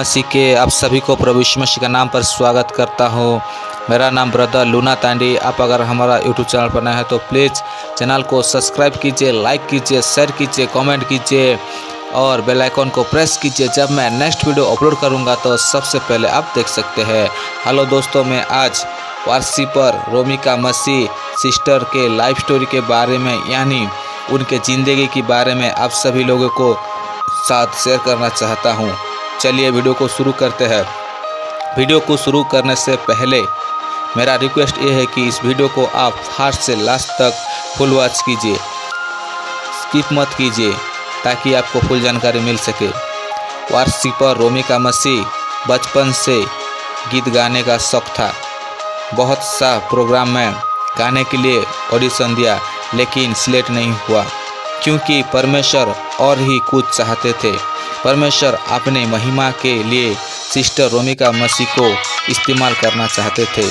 मसीह के आप सभी को प्रभु यीशु मसीह का नाम पर स्वागत करता हूँ। मेरा नाम ब्रदर लूना तांडी। आप अगर हमारा यूट्यूब चैनल पर नए हैं तो प्लीज़ चैनल को सब्सक्राइब कीजिए, लाइक कीजिए, शेयर कीजिए, कमेंट कीजिए और बेल आइकन को प्रेस कीजिए। जब मैं नेक्स्ट वीडियो अपलोड करूँगा तो सबसे पहले आप देख सकते हैं। हेलो दोस्तों, मैं आज वारसी पर रोमिका मसीह सिस्टर के लाइफ स्टोरी के बारे में यानी उनके ज़िंदगी के बारे में आप सभी लोगों को साथ शेयर करना चाहता हूं। चलिए वीडियो को शुरू करते हैं। वीडियो को शुरू करने से पहले मेरा रिक्वेस्ट ये है कि इस वीडियो को आप फर्स्ट से लास्ट तक फुल वॉच कीजिए, स्किप मत कीजिए ताकि आपको फुल जानकारी मिल सके। वारसी पर रोमिका मसीह बचपन से गीत गाने का शौक था। बहुत सा प्रोग्राम में गाने के लिए ऑडिशन दिया लेकिन सिलेक्ट नहीं हुआ क्योंकि परमेश्वर और ही कुछ चाहते थे। परमेश्वर अपने महिमा के लिए सिस्टर रोमिका मसीह को इस्तेमाल करना चाहते थे।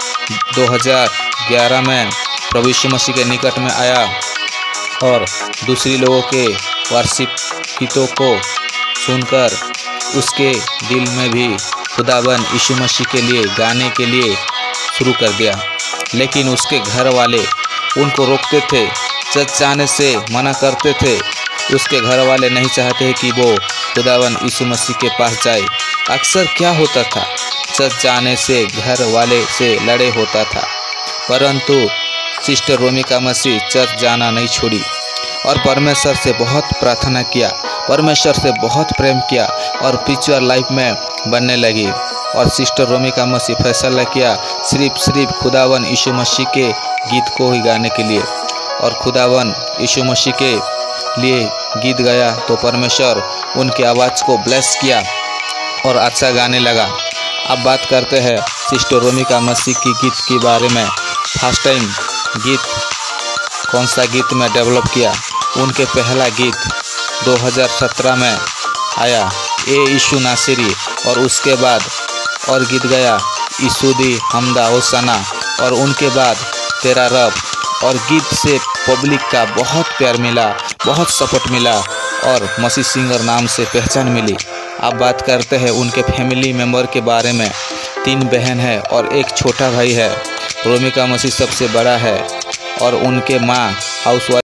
2011 में प्रभु यीशु मसीह के निकट में आया और दूसरी लोगों के वार्षिक गीतों को सुनकर उसके दिल में भी खुदावन यीशु मसीह के लिए गाने के लिए शुरू कर दिया। लेकिन उसके घर वाले उनको रोकते थे, चर्च जाने से मना करते थे। उसके घर वाले नहीं चाहते कि वो खुदावन यीशु मसीह के पास जाए। अक्सर क्या होता था, चर्च जाने से घर वाले से लड़े होता था, परंतु सिस्टर रोमिका मसीह चर्च जाना नहीं छोड़ी और परमेश्वर से बहुत प्रार्थना किया, परमेश्वर से बहुत प्रेम किया और स्पिरिचुअल लाइफ में बनने लगी। और सिस्टर रोमिका मसीह फैसला किया सिर्फ खुदावन यीशु मसीह के गीत को ही गाने के लिए। और खुदावन यीशु मसीह के लिए गीत गाया तो परमेश्वर उनकी आवाज़ को ब्लेस किया और अच्छा गाने लगा। अब बात करते हैं सिस्टर रोमिका मसीह की गीत के बारे में। फर्स्ट टाइम गीत कौन सा गीत में डेवलप किया? उनके पहला गीत 2017 में आया ए यीशु नासरी, और उसके बाद और गीत गाया यीशु दी हमदा होसना, और उनके बाद तेरा रब। और गीत से पब्लिक का बहुत प्यार मिला, बहुत सपोर्ट मिला और मसीह सिंगर नाम से पहचान मिली। अब बात करते हैं उनके फैमिली मेंबर के बारे में। 3 बहन है और एक छोटा भाई है। रोमिका मसीह सबसे बड़ा है और उनके माँ हाउसवाइफ